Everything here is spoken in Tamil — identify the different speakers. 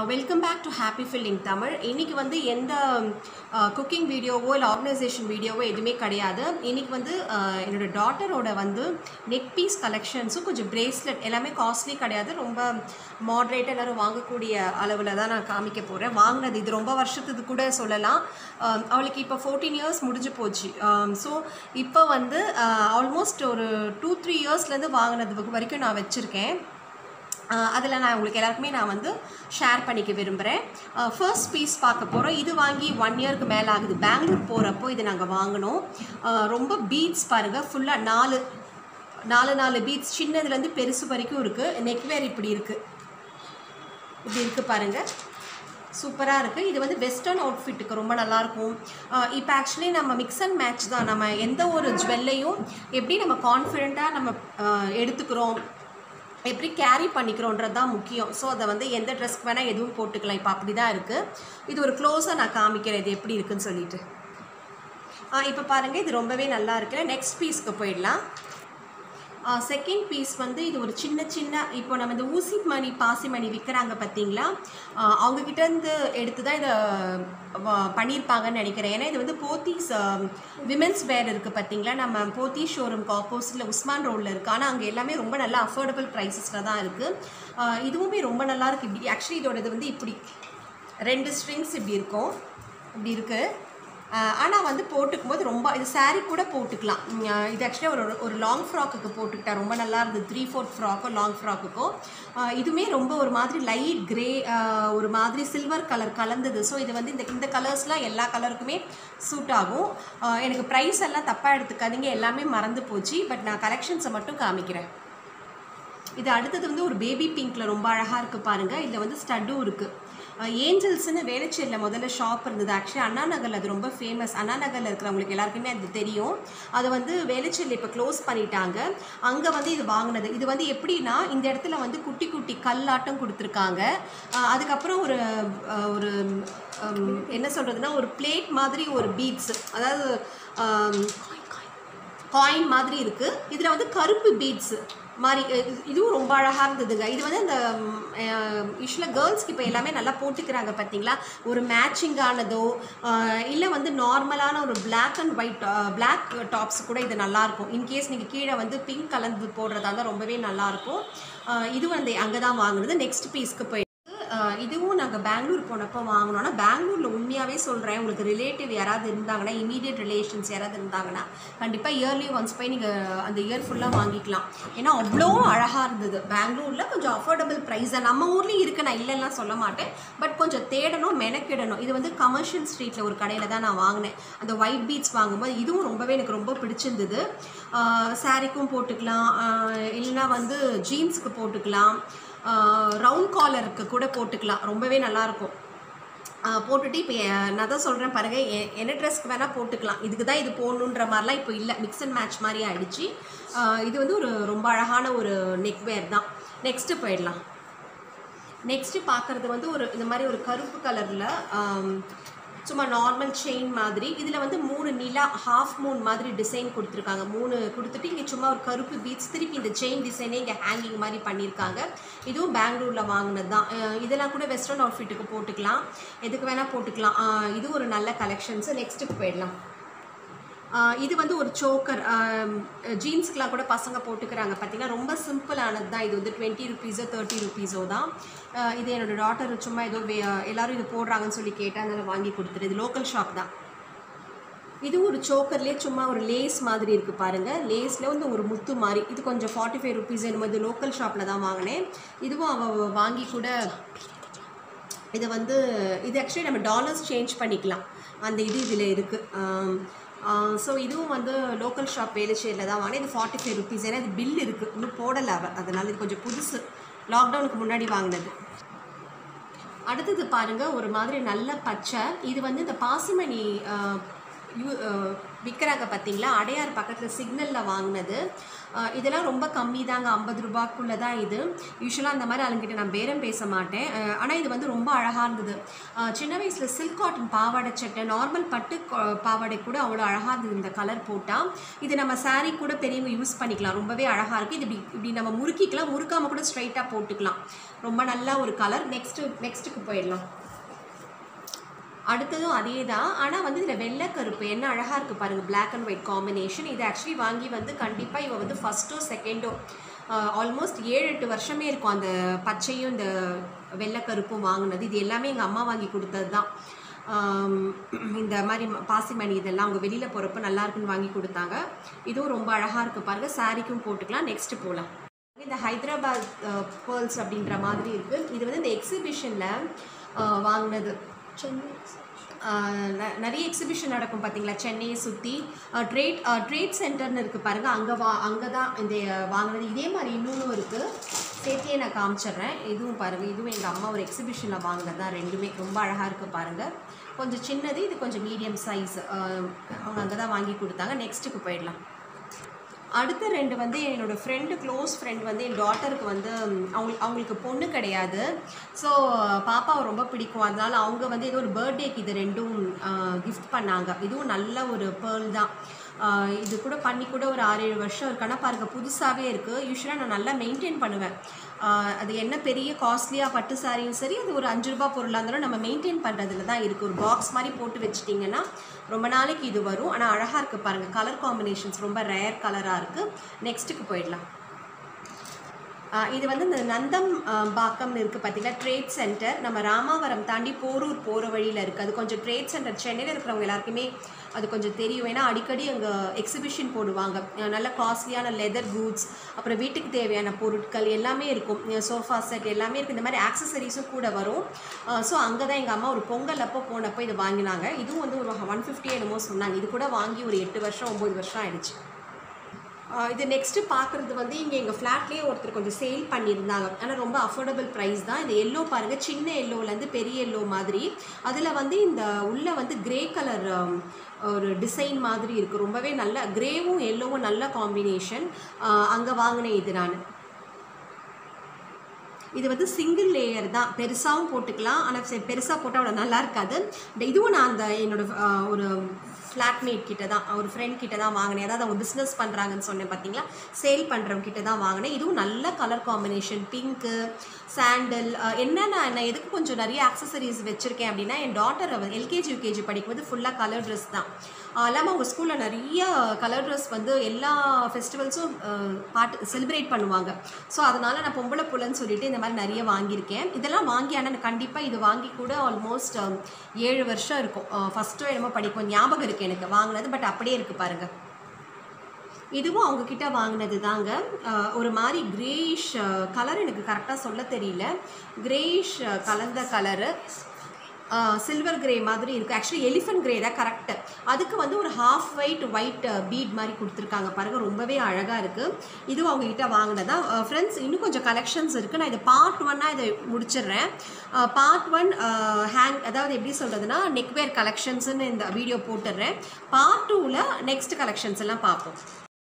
Speaker 1: Welcome back to happy filling Tamil. இன்றைக்கி வந்து எந்த குக்கிங் வீடியோவோ இல்லை ஆர்கனைசேஷன் வீடியோவோ எதுவுமே கிடையாது. இன்றைக்கி வந்து என்னோடய டாட்டரோட வந்து நெக் பீஸ் கலெக்ஷன்ஸும் கொஞ்சம் பிரேஸ்லெட் எல்லாமே காஸ்ட்லி கிடையாது, ரொம்ப மாட்ரேட்டாக எல்லோரும் வாங்கக்கூடிய அளவில் தான் நான் காமிக்க போகிறேன். வாங்கினது இது ரொம்ப வருஷத்துக்கு கூட சொல்லலாம். அவளுக்கு இப்போ 14 இயர்ஸ் முடிஞ்சு போச்சு. ஸோ இப்போ வந்து ஆல்மோஸ்ட் ஒரு 2-3 இயர்ஸ்லேருந்து வாங்கினது வரைக்கும் நான் வச்சுருக்கேன். அதில் நான் உங்களுக்கு எல்லாருக்குமே நான் வந்து ஷேர் பண்ணிக்க விரும்புகிறேன். ஃபர்ஸ்ட் பீஸ் பார்க்க போகிறோம். இது வாங்கி 1 இயருக்கு மேலே ஆகுது. பெங்களூர் போகிறப்போ இது நாங்கள் வாங்கினோம். ரொம்ப பீட்ஸ் பாருங்கள், ஃபுல்லாக 4 பீட்ஸ், சின்னதுலேருந்து பெருசு வரைக்கும் இருக்குது. நெக்வேர் இப்படி இருக்குது, பாருங்கள், சூப்பராக இருக்குது. இது வந்து வெஸ்டர்ன் அவுட்ஃபிட்டுக்கு ரொம்ப நல்லாயிருக்கும். இப்போ ஆக்சுவலி நம்ம மிக்ஸ் அண்ட் மேட்ச் தான். நம்ம எந்த ஒரு ஜுவல்லையும் எப்படி நம்ம கான்ஃபிடெண்ட்டாக நம்ம எடுத்துக்கிறோம், எப்படி கேரி பண்ணிக்கிறோன்றது தான் முக்கியம். ஸோ அதை வந்து எந்த ட்ரெஸ்க்கு வேணால் எதுவும் போட்டுக்கலாம். இப்போ அப்படி தான் இருக்குது. இது ஒரு க்ளோஸாக நான் காமிக்கிறேன் இது எப்படி இருக்குதுன்னு சொல்லிட்டு. இப்போ பாருங்கள், இது ரொம்பவே நல்லா இருக்குது. நெக்ஸ்ட் பீஸ்க்கு போயிடலாம். செகண்ட் பீஸ் வந்து இது ஒரு சின்ன இப்போ நம்ம இந்த ஊசி மணி பாசி மணி விற்கிறாங்க பார்த்தீங்களா, அவங்கக்கிட்டேருந்து எடுத்து தான் இதை பண்ணியிருப்பாங்கன்னு நினைக்கிறேன். ஏன்னா இது வந்து போத்தீஸ் விமென்ஸ் வேர் இருக்குது பார்த்தீங்களா, நம்ம போத்தீஸ் ஷோரூம்க்கு ஆப்போசிட்டில் உஸ்மான் ரோடில் இருக்குது. ஆனால் அங்கே எல்லாமே ரொம்ப நல்லா அஃபோர்டபுள் ப்ரைஸஸில் தான் இருக்குது. இதுவுமே ரொம்ப நல்லாயிருக்கு. இப்படி ஆக்சுவலி இதோடது வந்து இப்படி 2 ஸ்ட்ரிங்ஸ் இப்படி இருக்கும், இப்படி இருக்குது. ஆனால் வந்து போட்டுக்கும் போது ரொம்ப இது சாரீ கூட போட்டுக்கலாம். இது ஆக்சுவலி ஒரு லாங் ஃப்ராக்குக்கு போட்டுக்கிட்டா ரொம்ப நல்லா இருந்தது. 3/4 ஃப்ராக்கோ லாங் ஃப்ராக்குக்கோ. இதுவுமே ரொம்ப ஒரு மாதிரி லைட் க்ரே, ஒரு மாதிரி சில்வர் கலர் கலந்தது. ஸோ இது வந்து இந்த கலர்ஸ்லாம் எல்லா கலருக்குமே சூட் ஆகும். எனக்கு ப்ரைஸ் எல்லாம் தப்பாக எடுத்துக்காதீங்க, எல்லாமே மறந்து போச்சு. பட் நான் கலெக்ஷன்ஸை மட்டும் காமிக்கிறேன். இது அடுத்தது வந்து ஒரு பேபி பிங்க்கில் ரொம்ப அழகாக இருக்குது பாருங்கள். இதில் வந்து ஸ்டட்டும் இருக்குது. ஏஞ்சல்ஸ்ன்னு வேளச்சேரியில் முதல்ல ஷாப் இருந்தது. ஆக்சுவலி அண்ணா நகரில் அது ரொம்ப ஃபேமஸ். அண்ணா நகரில் இருக்கிறவங்களுக்கு எல்லாருக்குமே அது தெரியும். அதை வந்து வேளச்சேரியில் இப்போ க்ளோஸ் பண்ணிட்டாங்க. அங்கே வந்து இது வாங்கினது. இது வந்து எப்படின்னா, இந்த இடத்துல வந்து குட்டி குட்டி கல்லாட்டம் கொடுத்துருக்காங்க. அதுக்கப்புறம் ஒரு என்ன சொல்கிறதுனா, ஒரு பிளேட் மாதிரி ஒரு பீட்ஸு, அதாவது காயின் மாதிரி இருக்குது. இதில் வந்து கருப்பு பீட்ஸு மாதிரி இதுவும் ரொம்ப அழகாக இருந்ததுங்க. இது வந்து அந்த யூஸ்வலாக கேர்ள்ஸ்க்கு இப்போ எல்லாமே நல்லா போட்டுக்கிறாங்க பார்த்தீங்களா. ஒரு மேட்சிங்கானதோ இல்லை வந்து நார்மலான ஒரு black and white black tops கூட இது நல்லாயிருக்கும். இன்கேஸ் நீங்கள் கீழே வந்து பிங்க் கலந்து போடுறதா இருந்தால் ரொம்பவே நல்லாயிருக்கும். இதுவும் அந்த அங்கே தான் வாங்குனது. நெக்ஸ்ட் பீஸ்க்கு போய் இதுவும் நாங்கள் பெங்களூர் போனப்போ வாங்கினோன்னா, பெங்களூரில் உண்மையாகவே சொல்கிறேன், உங்களுக்கு ரிலேட்டிவ் யாராவது இருந்தாங்கன்னா, இமீடியட் ரிலேஷன்ஸ் யாராவது இருந்தாங்கன்னா கண்டிப்பாக இயர்லி ஒன்ஸ் போய் நீங்கள் அந்த இயர் ஃபுல்லாக வாங்கிக்கலாம். ஏன்னா அவ்வளோ அழகாக இருந்தது. பெங்களூரில் கொஞ்சம் அஃபோர்டபுள் ப்ரைஸ் தான். நம்ம ஊர்லேயும் இருக்குது, நான் இல்லைலாம் சொல்ல மாட்டேன். பட் கொஞ்சம் தேடணும், மெனக்கிடணும். இது வந்து கமர்ஷியல் ஸ்ட்ரீட்டில் ஒரு கடையில் தான் நான் வாங்கினேன். அந்த ஒயிட் பீட்ஸ் வாங்கும்போது இதுவும் ரொம்பவே எனக்கு ரொம்ப பிடிச்சிருந்தது. சாரிக்கும் போட்டுக்கலாம், இல்லைனா வந்து ஜீன்ஸுக்கு போட்டுக்கலாம், ரவுண்ட் காலருக்கு கூட போட்டுக்கலாம். ரொம்பவே நல்லாயிருக்கும். போட்டுட்டு இப்போ நான் தான் சொல்கிறேன் பாருங்கள், என்ன ட்ரெஸ்க்கு வேணால் போட்டுக்கலாம். இதுக்கு தான் இது போடணுன்ற மாதிரிலாம் இப்போ இல்லை, மிக்ஸ் அண்ட் மேட்ச் மாதிரி ஆகிடுச்சு. இது வந்து ரொம்ப அழகான ஒரு நெக்வேர் தான். நெக்ஸ்ட்டு போயிடலாம். நெக்ஸ்ட்டு பார்க்குறது வந்து இந்த மாதிரி ஒரு கருப்பு கலரில் சும்மா நார்மல் செயின் மாதிரி. இதில் வந்து 3 நிலா ஹாஃப் மூன் மாதிரி டிசைன் கொடுத்துருக்காங்க. 3 கொடுத்துட்டு இங்கே சும்மா ஒரு கருப்பு பீட்ஸ், திருப்பி இந்த செயின் டிசைனே இங்கே ஹேங்கிங் மாதிரி பண்ணியிருக்காங்க. இதுவும் பெங்களூரில் வாங்கினது தான். இதெல்லாம் கூட வெஸ்டர்ன் அவுட்ஃபிட்டுக்கு போட்டுக்கலாம், எதுக்கு வேணால் போட்டுக்கலாம். இது ஒரு நல்ல கலெக்ஷன்ஸு. நெக்ஸ்ட்டுக்கு போயிடலாம். இது வந்து ஒரு சோக்கர், ஜீன்ஸ்க்கெலாம் கூட பசங்க போட்டுக்கிறாங்க பார்த்தீங்கன்னா. ரொம்ப சிம்பிளானது தான். இது வந்து 20 ருபீஸோ 30 ருபீஸோ தான். இது என்னோடய டாட்டர் சும்மா ஏதோ எல்லோரும் இது போடுறாங்கன்னு சொல்லி கேட்டால் அதனால் வாங்கி கொடுத்துரு. இது லோக்கல் ஷாப் தான். இது ஒரு சோக்கர்லேயே சும்மா ஒரு லேஸ் மாதிரி இருக்குது பாருங்கள். லேஸில் வந்து ஒரு முத்து மாதிரி. இது கொஞ்சம் 45 ருபீஸ் என்னமோ. இது லோக்கல் ஷாப்பில் தான் வாங்கினேன். இதுவும் அவள் வாங்கி கூட இதை வந்து இது ஆக்சுவலி நம்ம டாலர்ஸ் சேஞ்ச் பண்ணிக்கலாம், அந்த இதில் இருக்குது. ஸோ இதுவும் வந்து லோக்கல் ஷாப் வேளச்சேரியில் தான் வாங்கினேன். இது 45 ருபீஸ். ஏன்னா இது பில் இருக்குது, இன்னும் போடலை அவள், அதனால் இது கொஞ்சம் புதுசு, லாக்டவுனுக்கு முன்னாடி வாங்கினது. அடுத்தது பாருங்கள், ஒரு மாதிரி நல்ல பச்சை. இது வந்து இந்த பாசிமணி விற்கிறாங்க பார்த்தீங்களா, அடையார் பக்கத்தில் சிக்னலில் வாங்கினது. இதெல்லாம் ரொம்ப கம்மி தாங்க, 50 ரூபாய்க்குள்ளே தான் இது. யூஸ்வலாக அந்த மாதிரி ஆளுங்கிட்ட நான் பேரம் பேச மாட்டேன். ஆனால் இது வந்து ரொம்ப அழகாக இருந்தது. சின்ன வயசில் சில்க் காட்டன் பாவாடை சட்டை, நார்மல் பட்டு பாவாடை கூட அவ்வளோ அழகாக இருந்தது இந்த கலர் போட்டால். இது நம்ம சாரீ கூட பெரியவங்க யூஸ் பண்ணிக்கலாம், ரொம்பவே அழகாக இருக்குது. இது இப்படி நம்ம முறுக்கிக்கலாம், முறுக்காமல் கூட ஸ்ட்ரைட்டாக போட்டுக்கலாம். ரொம்ப நல்ல ஒரு கலர். நெக்ஸ்ட்டுக்கு போயிடலாம். அடுத்ததும் அதே தான், ஆனால் வந்து இதில் வெள்ளை கருப்பு என்ன அழகாக இருக்குது பாருங்கள், பிளாக் அண்ட் ஒயிட் காம்பினேஷன். இது ஆக்சுவலி வாங்கி வந்து கண்டிப்பாக இவள் வந்து ஃபஸ்ட்டோ செகண்டோ ஆல்மோஸ்ட் 7-8 வருஷமே இருக்கும் அந்த பச்சையும் இந்த வெள்ளை கருப்பும் வாங்கினது. இது எல்லாமே எங்கள் அம்மா வாங்கி கொடுத்தது தான். இந்த மாதிரி பாசிமணி இதெல்லாம் அவங்க வெளியில் போகிறப்ப நல்லா இருக்குன்னு வாங்கி கொடுத்தாங்க. இதுவும் ரொம்ப அழகாக இருக்குது பாருங்கள், சாரிக்கும் போட்டுக்கலாம். நெக்ஸ்ட்டு போகலாம். இந்த ஹைதராபாத் பேர்ல்ஸ் அப்படின்ற மாதிரி இருக்குது. இது வந்து இந்த எக்ஸிபிஷனில் வாங்கினது. நிறைய எக்ஸிபிஷன் நடக்கும் பார்த்தீங்களா சென்னையை சுற்றி. ட்ரேட் சென்டர்னு இருக்குது பாருங்கள், அங்கே தான் இந்த வாங்கினது. இதே மாதிரி இன்னொன்றும் இருக்குது, சேர்த்தியே நான் காமிச்சிட்றேன். இதுவும் பாருங்கள், இதுவும் எங்கள் அம்மா ஒரு எக்ஸிபிஷனில் வாங்கினது தான். ரெண்டுமே ரொம்ப அழகாக இருக்குது பாருங்கள். கொஞ்சம் சின்னது, இது கொஞ்சம் மீடியம் சைஸ். அவங்க அங்கே தான் வாங்கி கொடுத்தாங்க. நெக்ஸ்ட்டுக்கு போயிடலாம். அடுத்த ரெண்டு வந்து என்னோடய ஃப்ரெண்டு, க்ளோஸ் ஃப்ரெண்ட் வந்து என் டாட்டருக்கு வந்து அவங்களுக்கு பொண்ணு கிடையாது. ஸோ பாப்பாவை ரொம்ப பிடிக்கும், அதனால் அவங்க வந்து ஏதோ ஒரு பர்த்டேக்கு இது ரெண்டும் கிஃப்ட் பண்ணாங்க. இதுவும் நல்ல ஒரு பேர்ல் தான். இது கூட பண்ணி கூட ஒரு 6-7 வருஷம் இருக்கு. ஆனால் பாருங்கள் புதுசாகவே இருக்குது. யூஸ்வலாக நான் நல்லா மெயின்டைன் பண்ணுவேன். அது என்ன பெரிய காஸ்ட்லியாக பட்டு சாரியும் சரி, அது ஒரு 5 ரூபா பொருளாக இருந்தாலும் நம்ம மெயின்டைன் பண்ணுறதுல தான் இருக்குது. ஒரு பாக்ஸ் மாதிரி போட்டு வச்சுட்டிங்கன்னா ரொம்ப நாளைக்கு இது வரும். ஆனால் அழகாக இருக்குது பாருங்கள், கலர் காம்பினேஷன்ஸ் ரொம்ப ரேர் கலராக இருக்குது. நெக்ஸ்ட்டுக்கு போயிடலாம். இது வந்து இந்த நந்தம் பாக்கம்னு இருக்குது பார்த்தீங்களா, ட்ரேட் சென்டர். நம்ம ராமாவரம் தாண்டி போரூர் போகிற வழியில் இருக்குது. அது கொஞ்சம் ட்ரேட் சென்டர் சென்னையில் இருக்கிறவங்க எல்லாருக்குமே அது கொஞ்சம் தெரியும். ஏன்னா அடிக்கடி அங்கே எக்ஸிபிஷன் போடுவாங்க. நல்ல காஸ்ட்லியான லெதர் கூட்ஸ், அப்புறம் வீட்டுக்கு தேவையான பொருட்கள் எல்லாமே இருக்கும். சோஃபா செட் எல்லாமே இருக்குது. இந்த மாதிரி ஆக்சசரிஸும் கூட வரும். ஸோ அங்கே தான் எங்கள் அம்மா ஒரு பொங்கல் அப்போ போனப்போ இது வாங்கினாங்க. இதுவும் வந்து ஒரு 150 என்னமோ சொன்னாங்க. இது கூட வாங்கி ஒரு 8 வருஷம் 9 வருஷம் ஆயிடுச்சு. இது நெக்ஸ்ட்டு பார்க்குறது வந்து இங்கே எங்கள் ஃப்ளாட்லேயே ஒருத்தர் கொஞ்சம் சேல் பண்ணியிருந்தாங்க. ஆனால் ரொம்ப அஃபோர்டபுள் ப்ரைஸ் தான். இந்த எல்லோ பாருங்கள், சின்ன எல்லோலேருந்து பெரிய எல்லோ மாதிரி. அதில் வந்து இந்த உள்ளே வந்து கிரே கலர் ஒரு டிசைன் மாதிரி இருக்குது. ரொம்பவே நல்ல கிரேவும் எல்லோவும் நல்ல காம்பினேஷன். அங்கே வாங்கினேன் இது நான். இது வந்து சிங்கிள் லேயர் தான், பெருசாகவும் போட்டுக்கலாம். ஆனால் பெருசாக போட்டால் அவ்வளோ நல்லா இருக்காது. இதுவும் நான் அந்த என்னோடய ஒரு ஃப்ளாட்மேட் கிட்ட தான், ஒரு ஃப்ரெண்ட் கிட்ட தான் வாங்கினேன். அதாவது அவங்க பிஸ்னஸ் பண்ணுறாங்கன்னு சொன்னேன் பார்த்தீங்களா, சேல் பண்ணுறவங்க கிட்ட தான் வாங்கினேன். இதுவும் நல்ல கலர் காம்பினேஷன், பிங்க்கு, சாண்டல். என்னென்ன நான் எதுக்கு கொஞ்சம் நிறைய ஆக்சசரிஸ் வச்சுருக்கேன் அப்படின்னா, என் டாட்டர் எல்கேஜி யூகேஜி படிக்கும்போது ஃபுல்லாக கலர் ட்ரெஸ் தான். இல்லாமல் அவங்க ஸ்கூலில் நிறைய கலர் ட்ரெஸ் வந்து எல்லா ஃபெஸ்டிவல்ஸும் செலிப்ரேட் பண்ணுவாங்க. ஸோ அதனால் நான் பொம்பளை புள்ளன்னு சொல்லிட்டு இந்த மாதிரி நிறைய வாங்கியிருக்கேன். இதெல்லாம் வாங்கி, ஆனால் கண்டிப்பாக இது வாங்கி கூட ஆல்மோஸ்ட் 7 வருஷம் இருக்கும். ஃபஸ்ட்டோ என்னமோ படிக்கும், ஞாபகம் இருக்குது எனக்கு வாங்கினது. பட் அப்படியே இருக்குது பாருங்கள். இதுவும் அவங்கக்கிட்ட வாங்கினது தாங்க. ஒரு மாதிரி கிரேயிஷ் கலர், எனக்கு கரெக்டாக சொல்ல தெரியல. கிரேயிஷ் கலந்த கலரு, சில்வர் கிரே மாதிரி இருக்குது. ஆக்சுவலி எலிஃபென்ட் கிரே தான் கரெக்டு. அதுக்கு வந்து ஒரு ஹாஃப் ஒயிட் பீட் மாதிரி கொடுத்துருக்காங்க பாருங்கள், ரொம்பவே அழகாக இருக்குது. இதுவும் அவங்ககிட்ட வாங்கினதா. ஃப்ரெண்ட்ஸ், இன்னும் கொஞ்சம் கலெக்ஷன்ஸ் இருக்குது. நான் இதை பார்ட் 1 இதை முடிச்சிடுறேன். பார்ட் 1 அதாவது எப்படி சொல்கிறதுனா நெக்வேர் கலெக்ஷன்ஸுன்னு இந்த வீடியோ போட்டுடுறேன். பார்ட் 2ல் நெக்ஸ்ட் கலெக்ஷன்ஸ் எல்லாம் பார்ப்போம்.